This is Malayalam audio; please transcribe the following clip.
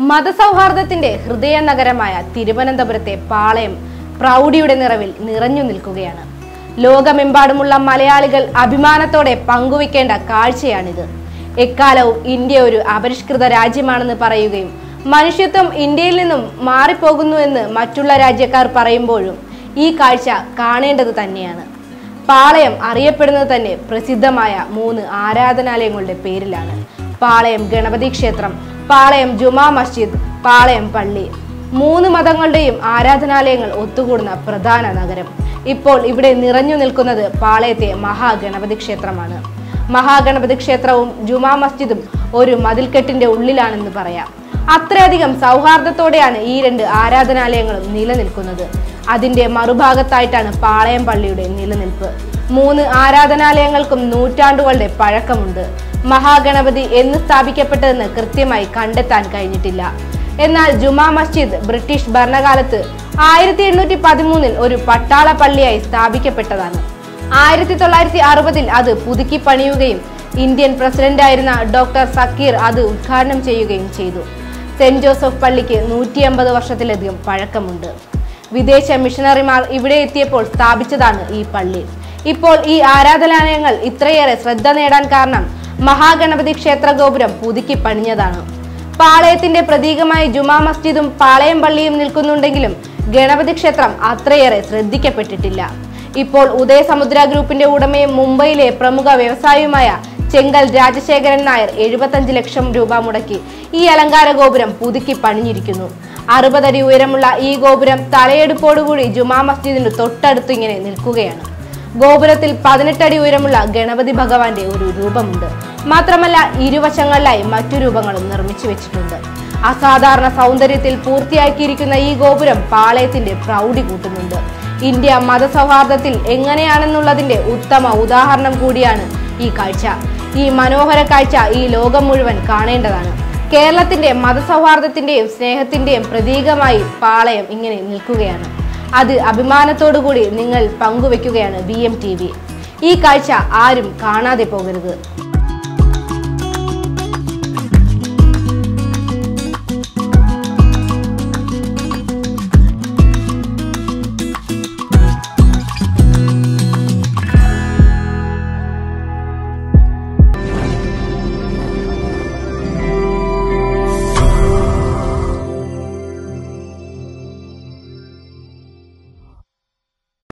മതസൗഹാർദ്ദത്തിന്റെ ഹൃദയ നഗരമായ തിരുവനന്തപുരത്തെ പാളയം പ്രൗഢിയുടെ നിറവിൽ നിറഞ്ഞു നിൽക്കുകയാണ്. ലോകമെമ്പാടുമുള്ള മലയാളികൾ അഭിമാനത്തോടെ പങ്കുവയ്ക്കേണ്ട കാഴ്ചയാണിത്. എക്കാലവും ഇന്ത്യ ഒരു അപരിഷ്കൃത രാജ്യമാണെന്ന് പറയുകയും മനുഷ്യത്വം ഇന്ത്യയിൽ നിന്നും മാറിപ്പോകുന്നുവെന്ന് മറ്റുള്ള രാജ്യക്കാർ പറയുമ്പോഴും ഈ കാഴ്ച കാണേണ്ടത് തന്നെയാണ്. പാളയം അറിയപ്പെടുന്നത് തന്നെ പ്രസിദ്ധമായ 3 ആരാധനാലയങ്ങളുടെ പേരിലാണ്. പാളയം ഗണപതി ക്ഷേത്രം, പാളയം ജുമാ മസ്ജിദ്, പാളയം പള്ളി. 3 മതങ്ങളുടെയും ആരാധനാലയങ്ങൾ ഒത്തുകൂടുന്ന പ്രധാന നഗരം. ഇപ്പോൾ ഇവിടെ നിറഞ്ഞു നിൽക്കുന്നത് പാളയത്തെ മഹാഗണപതി ക്ഷേത്രമാണ്. മഹാഗണപതി ക്ഷേത്രവും ജുമാ മസ്ജിദും ഒരു മതിൽക്കെട്ടിന്റെ ഉള്ളിലാണെന്ന് പറയാം. അത്രയധികം സൗഹാർദ്ദത്തോടെയാണ് ഈ 2 ആരാധനാലയങ്ങളും നിലനിൽക്കുന്നത്. അതിന്റെ മറുഭാഗത്തായിട്ടാണ് പാളയം പള്ളിയുടെ നിലനിൽപ്പ്. 3 ആരാധനാലയങ്ങൾക്കും നൂറ്റാണ്ടുകളുടെ പഴക്കമുണ്ട്. മഹാഗണപതി എന്ന് സ്ഥാപിക്കപ്പെട്ടതെന്ന് കൃത്യമായി കണ്ടെത്താൻ കഴിഞ്ഞിട്ടില്ല. എന്നാൽ ജുമാ മസ്ജിദ് ബ്രിട്ടീഷ് ഭരണകാലത്ത് 1813 ഒരു പട്ടാള പള്ളിയായി സ്ഥാപിക്കപ്പെട്ടതാണ്. 1960 അത് പുതുക്കി പണിയുകയും ഇന്ത്യൻ പ്രസിഡന്റായിരുന്ന ഡോക്ടർ സക്കീർ അത് ഉദ്ഘാടനം ചെയ്യുകയും ചെയ്തു. സെന്റ് ജോസഫ് പള്ളിക്ക് 150 വർഷത്തിലധികം പഴക്കമുണ്ട്. വിദേശ മിഷണറിമാർ ഇവിടെ എത്തിയപ്പോൾ സ്ഥാപിച്ചതാണ് ഈ പള്ളി. ഇപ്പോൾ ഈ ആരാധനാലയങ്ങൾ ഇത്രയേറെ ശ്രദ്ധ നേടാൻ കാരണം മഹാഗണപതി ക്ഷേത്ര ഗോപുരം പുതുക്കി പണിഞ്ഞതാണ്. പാളയത്തിന്റെ പ്രതീകമായി ജുമാ മസ്ജിദും പാളയം പള്ളിയും നിൽക്കുന്നുണ്ടെങ്കിലും ഗണപതി ക്ഷേത്രം അത്രയേറെ ശ്രദ്ധിക്കപ്പെട്ടിട്ടില്ല. ഇപ്പോൾ ഉദയസമുദ്ര ഗ്രൂപ്പിന്റെ ഉടമയും മുംബൈയിലെ പ്രമുഖ വ്യവസായിയുമായ ചെങ്കൽ രാജശേഖരൻ നായർ 75 ലക്ഷം രൂപ മുടക്കി ഈ അലങ്കാര ഗോപുരം പുതുക്കി പണിഞ്ഞിരിക്കുന്നു. 60 അടി ഉയരമുള്ള ഈ ഗോപുരം തലയെടുപ്പോടുകൂടി ജുമാ മസ്ജിദിന് തൊട്ടടുത്ത് ഇങ്ങനെ നിൽക്കുകയാണ്. ഗോപുരത്തിൽ 18 അടി ഉയരമുള്ള ഗണപതി ഭഗവാന്റെ ഒരു രൂപമുണ്ട്. മാത്രമല്ല ഇരുവശങ്ങളിലായി മറ്റു രൂപങ്ങളും നിർമ്മിച്ചു വെച്ചിട്ടുണ്ട്. അസാധാരണ സൗന്ദര്യത്തിൽ പൂർത്തിയാക്കിയിരിക്കുന്ന ഈ ഗോപുരം പാളയത്തിന്റെ പ്രൗഢി കൂട്ടുന്നുണ്ട്. ഇന്ത്യ മതസൗഹാർദ്ദത്തിൽ എങ്ങനെയാണെന്നുള്ളതിന്റെ ഉത്തമ ഉദാഹരണം കൂടിയാണ് ഈ കാഴ്ച. ഈ മനോഹര കാഴ്ച ഈ ലോകം മുഴുവൻ കാണേണ്ടതാണ്. കേരളത്തിന്റെ മതസൗഹാർദ്ദത്തിന്റെയും സ്നേഹത്തിന്റെയും പ്രതീകമായി പാളയം ഇങ്ങനെ നിൽക്കുകയാണ്. അത് അഭിമാനത്തോടുകൂടി നിങ്ങൾ പങ്കുവെക്കുകയാണ് BM TV. ഈ കാഴ്ച ആരും കാണാതെ പോകരുത്.